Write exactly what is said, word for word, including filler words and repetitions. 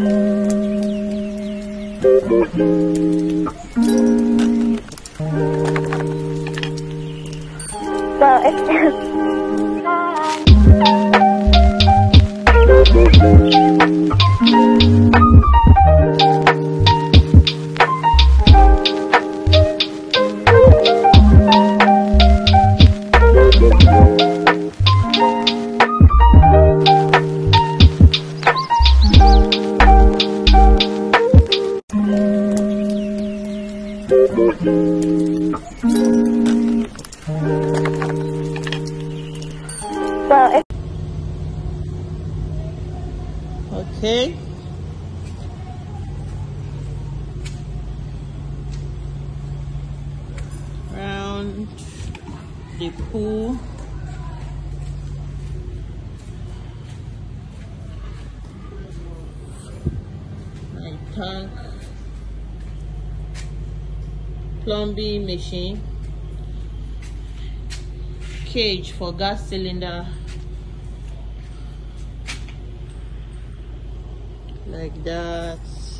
So it's okay. Around the pool. My tank. Plumbing machine. Cage for gas cylinder. Like that.